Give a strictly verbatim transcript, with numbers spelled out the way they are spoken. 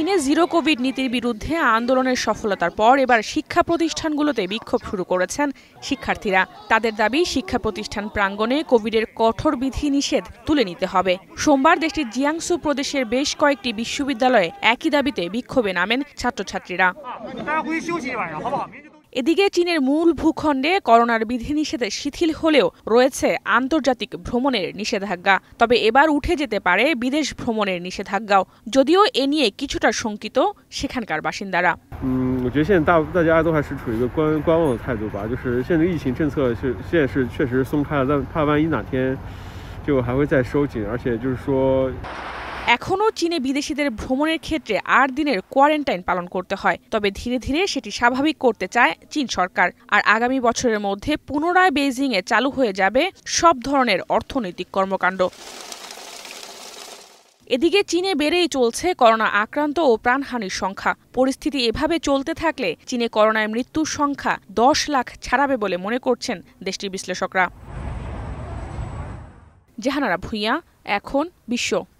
চীনে zero Covid নীতির বিরুদ্ধে আন্দোলনের সফলতার পর এবার শিক্ষা প্রতিষ্ঠানগুলোতে বিক্ষোভ শুরু করেছেন শিক্ষার্থীরা। তাদের দাবি, শিক্ষা প্রতিষ্ঠান প্রাঙ্গণে কোভিডের কঠোর বিধিনিষেধ তুলে নিতে হবে। সোমবার দেশটির জিয়াংসু প্রদেশের বেশ কয়েকটি বিশ্ববিদ্যালয়ে একই দাবিতে বিক্ষোভে নামেন ছাত্রছাত্রীরা। এদিকে চীনের মূল ভূখণ্ডে করোনার বিধিনিষেধ শিথিল হলেও রয়েছে আন্তর্জাতিক ভ্রমণের নিষেধাজ্ঞা। তবে এবার উঠে যেতে পারে বিদেশ ভ্রমণের নিষেধাজ্ঞাও, যদিও এ নিয়ে কিছুটা শঙ্কিত সেখানকার বাসিন্দারা। 嗯，我觉得现在大大家都还是处于一个观观望的态度吧，就是现在疫情政策是现在是确实松开了，但怕万一哪天就还会再收紧，而且就是说。 এখনো চীনে বিদেশিদের ভ্রমণের ক্ষেত্রে আট দিনের কোয়ারেন্টাইন পালন করতে হয়। তবে ধীরে ধীরে সেটি স্বাভাবিক করতে চায় চীন সরকার। আর আগামী বছরের মধ্যে পুনরায় বেইজিংয়ে চালু হয়ে যাবে সব ধরনের অর্থনৈতিক কর্মকাণ্ড। এদিকে চীনে বেড়েই চলছে করোনা আক্রান্ত ও প্রাণহানির সংখ্যা। পরিস্থিতি এভাবে চলতে থাকলে চীনে করোনায় মৃত্যুর সংখ্যা দশ লাখ ছাড়াবে বলে মনে করছেন দেশটির বিশ্লেষকরা। জাহানারা ভুঁইয়া, এখন বিশ্ব।